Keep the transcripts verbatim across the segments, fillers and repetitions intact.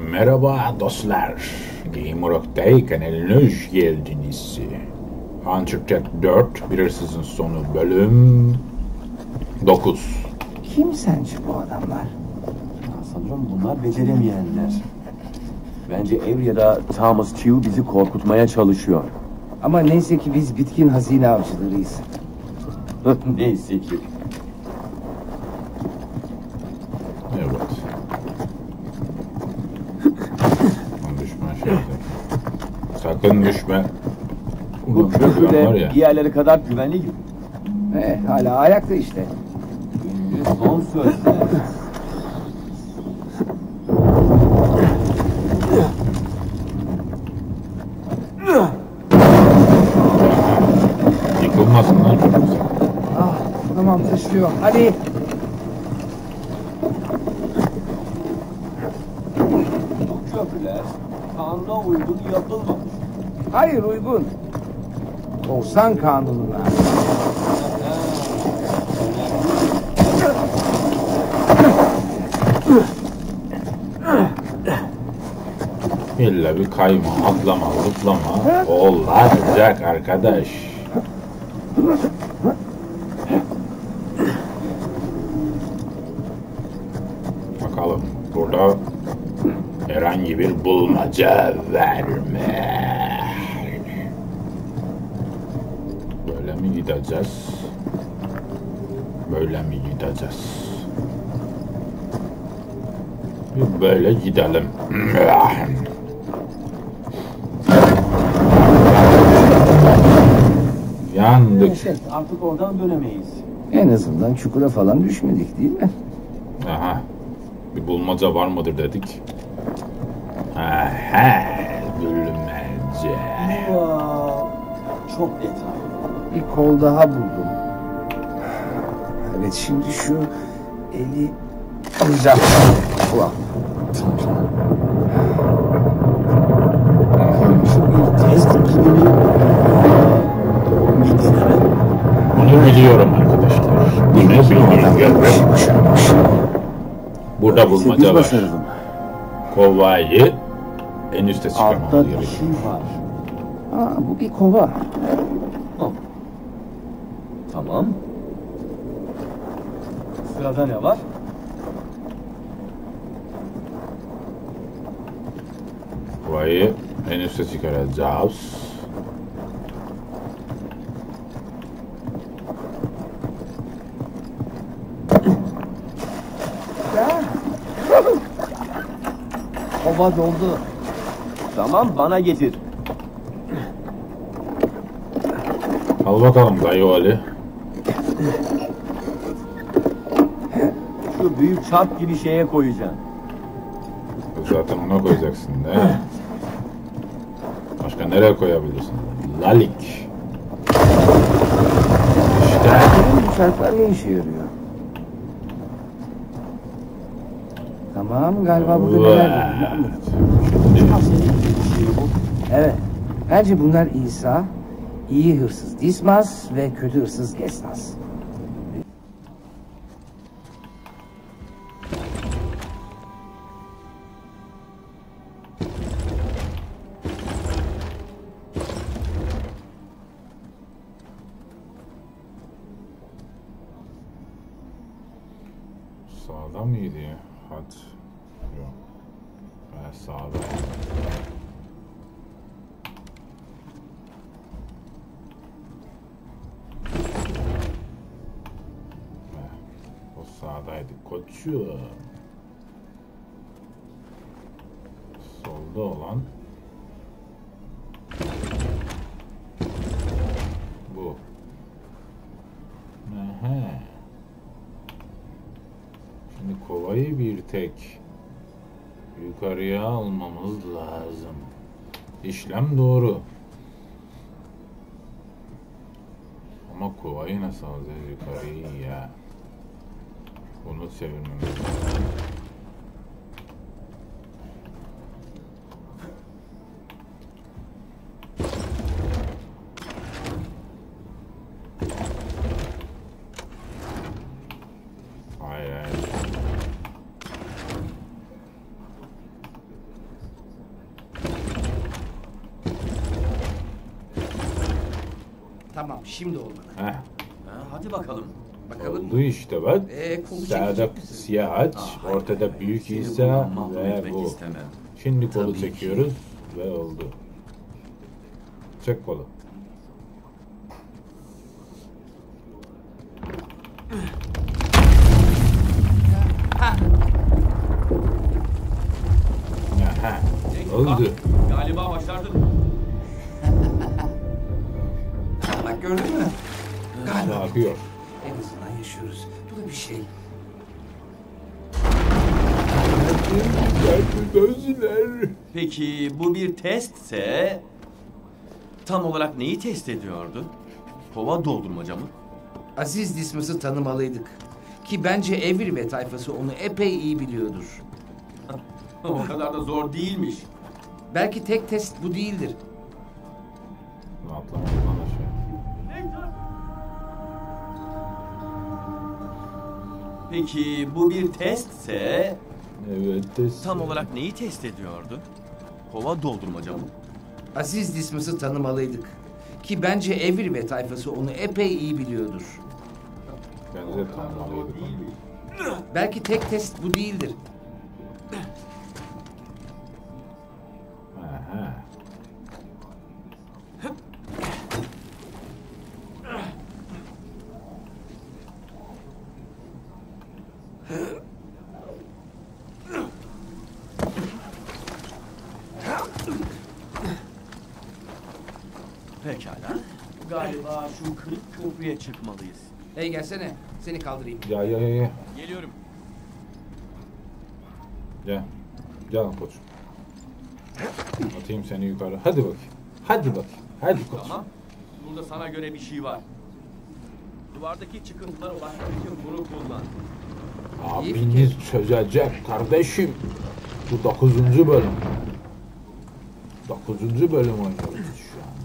Merhaba dostlar. Gamerok'tay kanalına hoş geldiniz. Uncharted dört, Bir Hırsızın Sonu bölüm dokuz. Kim sence bu adamlar? Sanırım bunlar beceremeyenler. Bence Avery ya da Thomas Q bizi korkutmaya çalışıyor. Ama neyse ki biz bitkin hazine avcılarıyız. Neyse ki. Evet. Düşman şeyde. Sakın düşme. Bu köprü de diğerleri kadar güvenli gibi. Eh, hala ayakta işte. Ünlü son sözler. Yıkılmasın lan çok güzel. Ah, tamam taşıyor. Hadi. Bu köprüler kanuna uygun yapılmamış. Hayır uygun. Korsan kanununa. İlla bir kayma, atlama, zıplama olacak arkadaş. Bakalım burada herhangi bir bulmaca var mı? Böyle mi gideceğiz? Böyle mi gideceğiz? Bir böyle gidelim. Yandık. Evet, artık oradan dönemeyiz. En azından çukura falan düşmedik değil mi? Aha. Bir bulmaca var mıdır dedik. Aha. Bulmaca. Wow, çok detaylı. Bir kol daha buldum. Evet şimdi şu eli alacağım. Ulan. Şu bir test gibi mi? Bir deneme. Bunu biliyorum arkadaşlar. Bunu biliyorum. Burada bulmaca var. Kovayı en üste Altta çıkarmamız bir gerekiyor. şey var. Aa, bu bir kova. Oh. Tamam. Sırada ne var? Kovayı en üste çıkaracağız. Kova doldu. Tamam, bana getir. Al bakalım dayı Ali. Şu büyük çarp gibi şeye koyacağım. Zaten ona koyacaksın değil mi? Başka nereye koyabilirsin? Lalik. İşte. Bu çarklar ne işe yarıyor? Tamam galiba burada neler var? Evet. Bence bunlar İsa, iyi hırsız Dismas ve kötü hırsız Esnas. Sağda mıydı ya? Hadi. Yok. Ben sağda. O sağdaydı. Koçu. Solda olan bu. Aha. Şimdi kovayı bir tek yukarıya almamız lazım. İşlem doğru. Ama kovayı nasıl alacağız yukarıyı ya? Bunu çevirmemiz lazım. Tamam, şimdi olmalı. Heh. Ha, hadi bakalım. Bakalım Oldu işte bak. Ee, kolu Sağda çekecek misin? siyah haç, Ah, hayır, ortada hayır. büyük Seni İsa bundan mahrum ve etmek bu. istemem. Şimdi kolu Tabii ki. çekiyoruz ve oldu. Çek kolu. Aha, oldu. Galiba başardın. Bak gördün mü? Ne Galiba yapıyor? en azından yaşıyoruz. Bu da bir şey. Gözler. Peki bu bir testse tam olarak neyi test ediyordu? Kova doldurmaca mı? Aziz Dismas'ı tanımalıydık. Ki bence Avery ve tayfası onu epey iyi biliyordur. O kadar da zor değilmiş. Belki tek test bu değildir. Ne atlamadı lan aşağı. Peki bu bir testse Evet test. tam olarak neyi test ediyordu? Kova doldurmaca mı? Aziz Dismas'ı tanımalıydık. Ki bence Avery ve tayfası onu epey iyi biliyordur. Bence tanımalıydık. Belki tek test bu değildir. Aha. Pekala. Galiba şu kırık köprüye çıkmalıyız. Hey gelsene. Seni kaldırayım. Ya ya ya ya. Geliyorum. Gel. Gel koç. Atayım seni yukarı. Hadi bakayım. Hadi bakayım. Hadi koç. Tamam. Burada sana göre bir şey var. Duvardaki çıkıntılara ulaşmak için bunu kullan. Abiniz çözecek kardeşim. Bu dokuzuncu bölüm. Dokuzuncu bölüm oynuyoruz şu anda.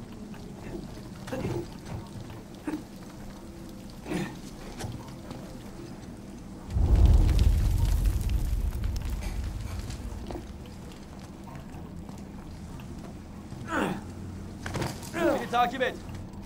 Beni takip et.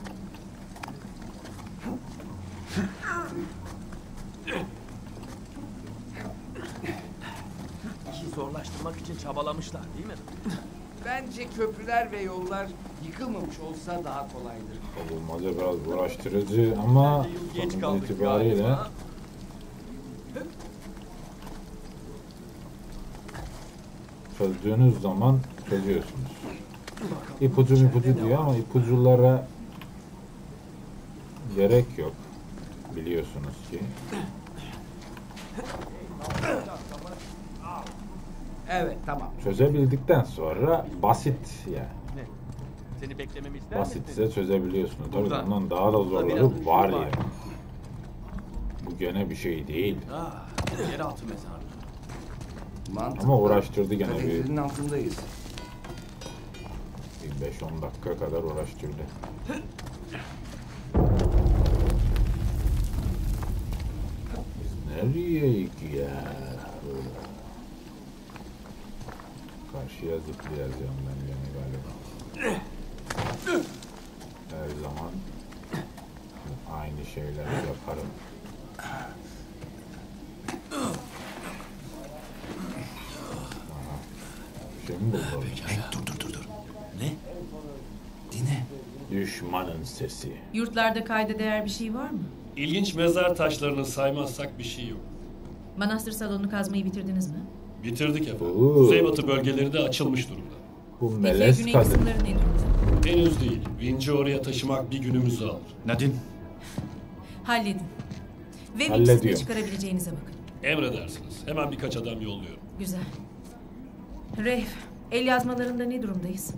İşi zorlaştırmak için çabalamışlar değil mi? Bence köprüler ve yollar yıkılmamış olsa daha kolaydır. Savunmaca biraz uğraştırıcı ama Geç sonuç kaldık itibariyle galiba. çözdüğünüz zaman çözüyorsunuz. İpucu ipucu diyor ama ipuculara gerek yok. Biliyorsunuz ki. Evet tamam. Çözebildikten sonra basit yani. Ne? Seni beklememi ister misin? Basitse çözebiliyorsunuz. Tabii Buradan. bundan daha da Burada biraz zorları ışık var var. yani. Bu gene bir şey değil. Ah, yeraltı mezarı. Mantıklı. Ama uğraştırdı gene bir, Katedralin altındayız. bir beş on dakika kadar uğraştırdı. Biz nereye ya? Karşıya zıplayacağım ben gene galiba. Her zaman aynı şeyleri yaparım. Aha. Bir şey mi buldu? Dur dur dur dur. Ne? Dinle. Düşmanın sesi. Yurtlarda kayda değer bir şey var mı? İlginç mezar taşlarını saymazsak bir şey yok. Manastır salonunu kazmayı bitirdiniz mi? Bitirdik efendim. Oo. Kuzeybatı bölgeleri de açılmış durumda. Bu Peki melez güney kadın. kısımları ne durumda? Henüz değil. Vinci oraya taşımak bir günümüzü alır. Nadine. Halledin. Ve Hallediyor. ikisini çıkarabileceğinize bakın. Emredersiniz. Hemen birkaç adam yolluyorum. Güzel. Reif, el yazmalarında ne durumdayız?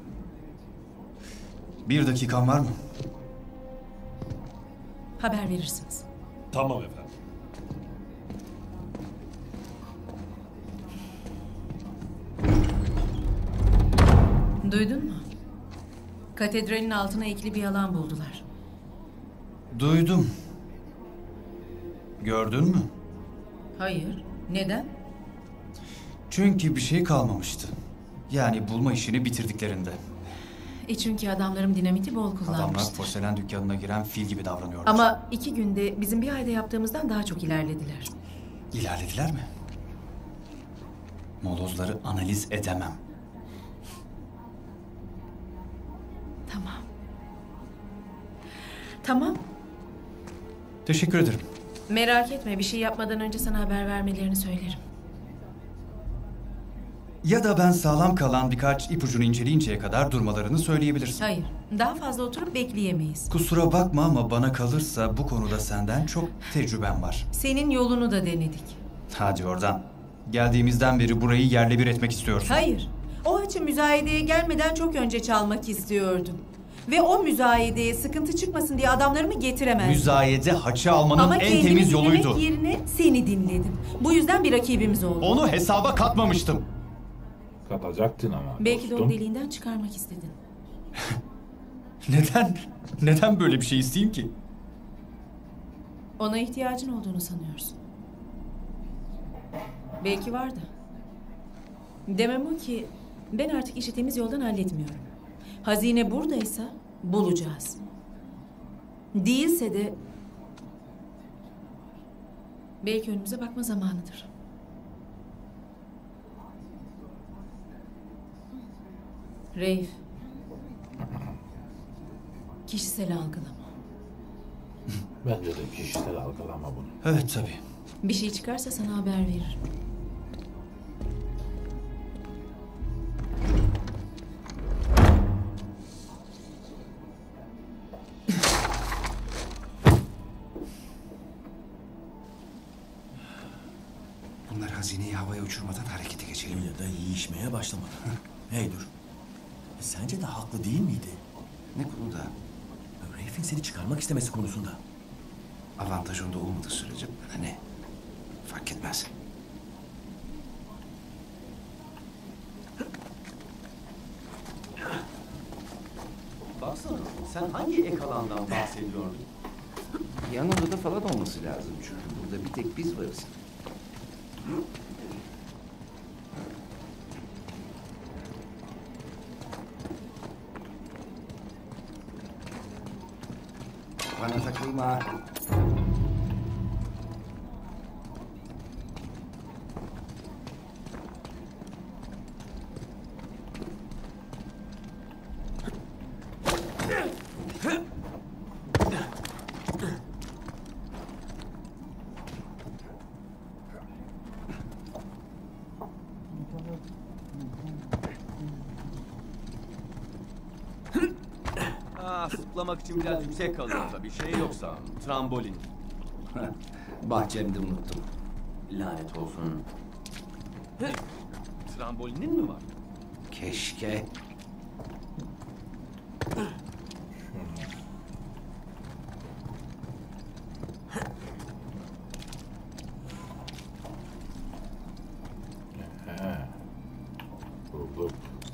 Bir dakikan var mı? Haber verirsiniz. Tamam efendim. Duydun mu? Katedralin altına ekli bir yalan buldular. Duydum. Gördün mü? Hayır. Neden? Çünkü bir şey kalmamıştı. Yani bulma işini bitirdiklerinde. E çünkü adamlarım dinamiti bol Adamlar kullanmıştır. porselen dükkanına giren fil gibi davranıyorlar. Ama iki günde bizim bir ayda yaptığımızdan daha çok ilerlediler. İlerlediler mi? Molozları analiz edemem. Tamam. Tamam. Teşekkür ederim. Merak etme, bir şey yapmadan önce sana haber vermelerini söylerim. Ya da ben sağlam kalan birkaç ipucunu inceleyinceye kadar durmalarını söyleyebilirsin. Hayır, daha fazla oturup bekleyemeyiz. Kusura bakma ama bana kalırsa bu konuda senden çok tecrüben var. Senin yolunu da denedik. Hadi oradan. Geldiğimizden beri burayı yerle bir etmek istiyorsun. Hayır, o açı müzayedeye gelmeden çok önce çalmak istiyordum. Ve o müzayedeye sıkıntı çıkmasın diye adamlarımı getiremezdim. Müzayede haçı almanın Ama en kendimi temiz dinlemek yoluydu. yerine seni dinledim. Bu yüzden bir rakibimiz oldu. Onu hesaba katmamıştım. Katacaktın ama. Belki de dostum. onu deliğinden çıkarmak istedin. Neden? Neden böyle bir şey isteyeyim ki? Ona ihtiyacın olduğunu sanıyorsun. Belki vardı. Demem o ki ben artık işi temiz yoldan halletmiyorum. Hazine buradaysa bulacağız. Değilse de belki önümüze bakma zamanıdır. Reif. Kişisel algılama. Bence de kişisel algılama bunu. Evet tabii. Bir şey çıkarsa sana haber veririm. Bunlar hazineyi havaya uçurmadan harekete geçelim. Ya da yiyişmeye başlamadan. Hey dur. Sence de haklı değil miydi? Ne konuda? Reif'in seni çıkarmak istemesi konusunda. Avantaj onda olmadığı sürece bana ne? Fark etmez. Baksana, sen hangi ek alandan bahsediyordun? Yan odada falan olması lazım çünkü burada bir tek biz varız. Bana takılma. Aa, zıplamak için biraz yüksek kalıyor tabii. Şey yoksa, trambolin. Bahçemde unuttum. Lanet olsun. Trambolinin mi var? Keşke. He. Bulduk.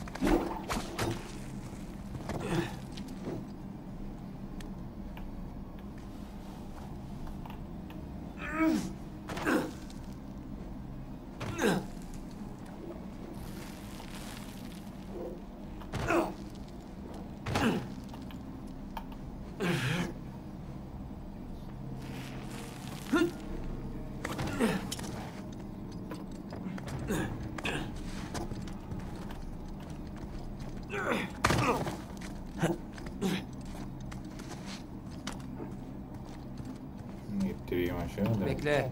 İttireyim aşağı da. Bekle.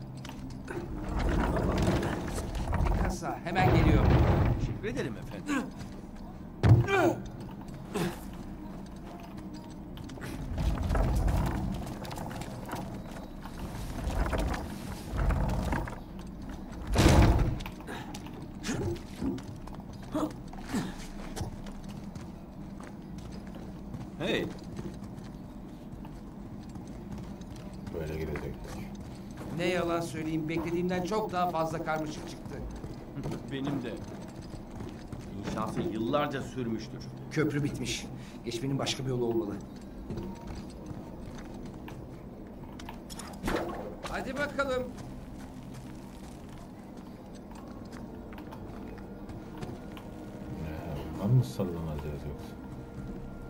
Bir kasa hemen geliyor. Teşekkür ederim efendim. Hey, Böyle gidecektik. Ne yalan söyleyeyim, beklediğimden çok daha fazla karmaşık çıktı. benim de. İnşaatı yıllarca sürmüştür. Köprü bitmiş. Geçmenin başka bir yolu olmalı. Hadi bakalım. Ne, bundan mı sallanacağız yoksa?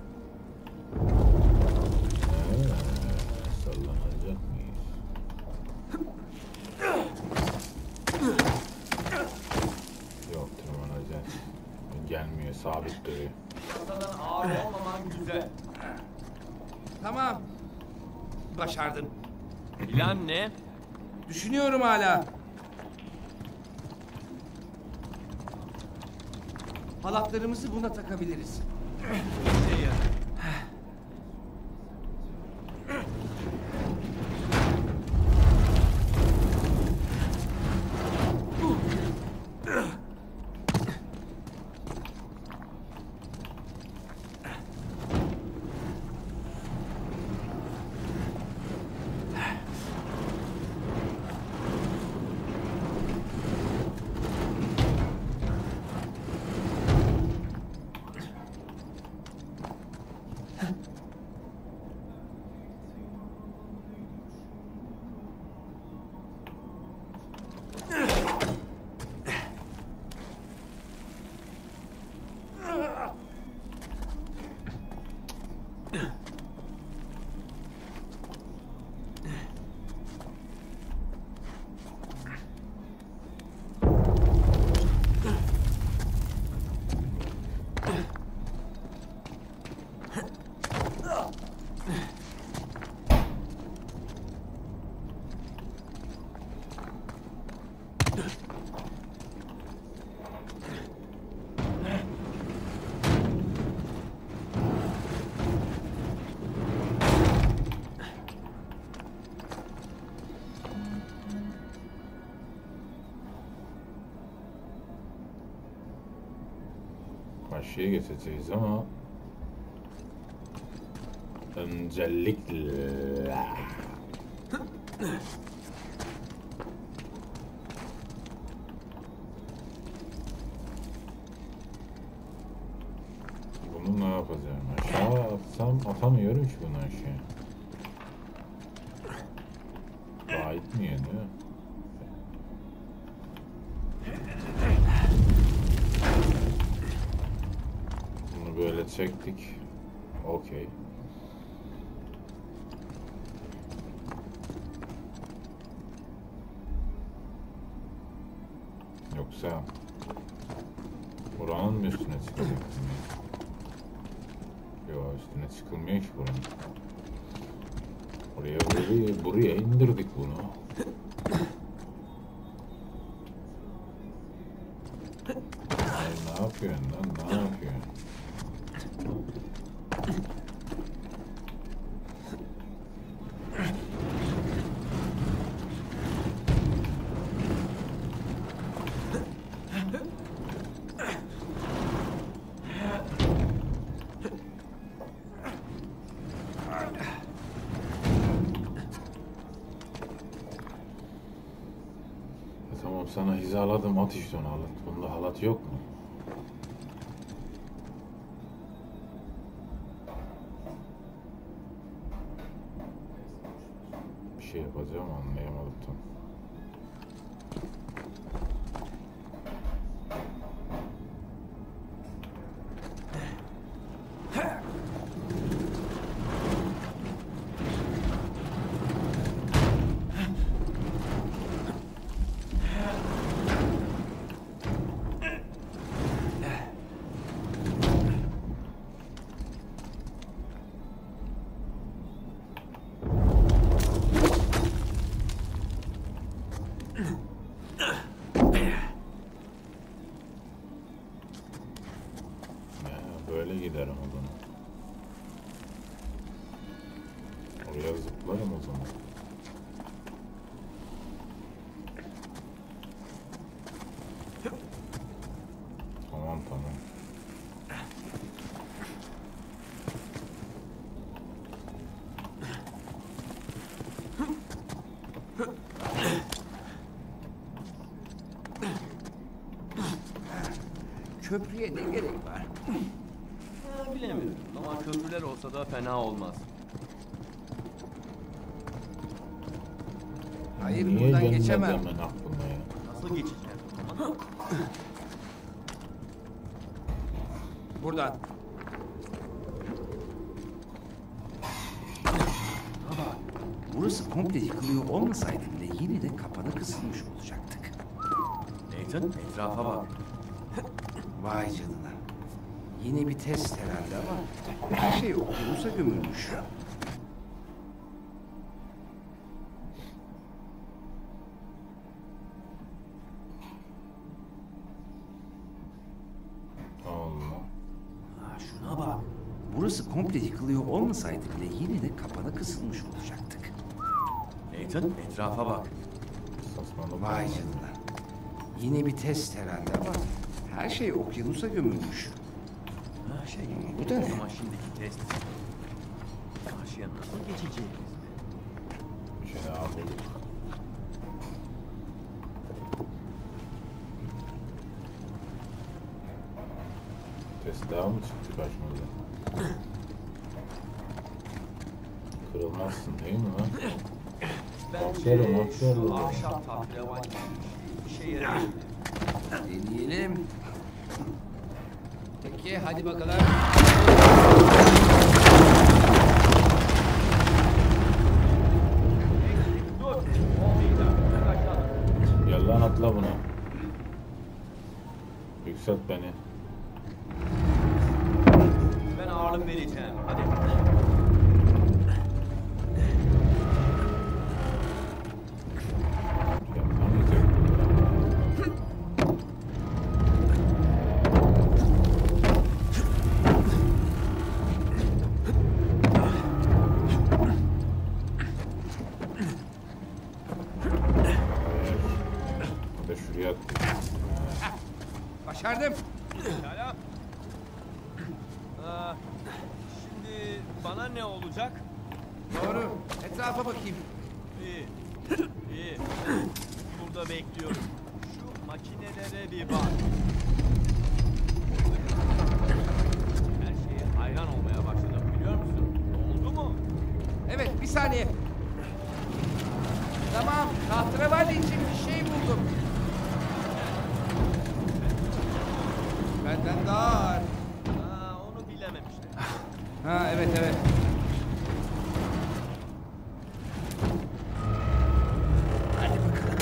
Niye sabit duruyor? Masadan ağır olmaman güzel. Tamam. Başardın. Plan ne? Düşünüyorum hala. Halatlarımızı buna takabiliriz. Karşıya geçeceğiz ama öncelikle bunu ne yapacağım? Aşağı atsam atamıyorum ki bunu aşağı. Daha itmiyor değil mi? Bunu böyle çektik. Okey. Yoksa buranın mı üstüne çıkacaktım ya? Yok, üstüne çıkılmıyor ki buranın. Oraya buraya, buraya indirdik bunu. Ay, ne yapıyorsun lan, ne yapıyorsun? Tamam, sana hizaladım, at işte onu, halat. Bunda halat yok mu? Bir şey yapacağım, anlayamadım tam. Böyle giderim o zaman. Oraya zıplarım o zaman. Tamam tamam. Köprüye ne gerek var? Ha, bilemiyorum ama köprüler olsa da fena olmaz. Hayır, Niye buradan gelmedi geçemem. hemen aklıma ya? Nasıl geçeceğiz o zaman? Buradan. Baba, burası komple yıkılıyor olmasaydı bile yine de kapana kısılmış olacaktık. Nathan, etrafa bak. Vay canına. Yine bir test herhalde ama her şey okyanusa gömülmüş. Allah. Ha, şuna bak. Burası komple yıkılıyor olmasaydı bile yine de kapana kısılmış olacaktık. Nathan, etrafa bak. Saçmalama. Vay canına. Yine bir test herhalde ama her şey okyanusa gömülmüş. Ha şey, Bu da ne? Ama şimdiki test. Karşıya nasıl geçeceğiz? Bir şey daha bulduk. Test daha mı çıktı karşımıza? Kırılmazsın değil mi lan? Aferin, aferin. Ahşap tahliye bir şey yarar. Deneyelim. Peki hadi bakalım. Gel lan atla buna. Yükselt beni. Ben ağırlık vereceğim. Hadi. Yapamayacak. Bir de şuraya at. Başardım. Pekala. Aa, şimdi bana ne olacak? Doğru. Etrafa bakayım. İyi. İyi. Burada bekliyorum. Şu makinelere bir bak. Her şeye hayran olmaya başladım, biliyor musun? Oldu mu? Evet, bir saniye. Tamam, tahterevalli için bir şey buldum. Benden daha ağır. Aa, onu bilememiştim. Ha, evet evet. Hadi bakalım.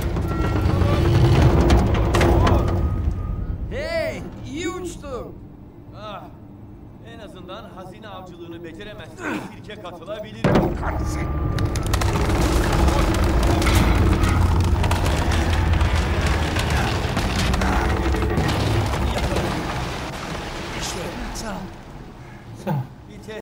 Hey, iyi uçtum. Ah, en azından hazine avcılığını beceremezsen sirke katılabilirim. Kahretsin. İşte sağ ol. Sağ ol.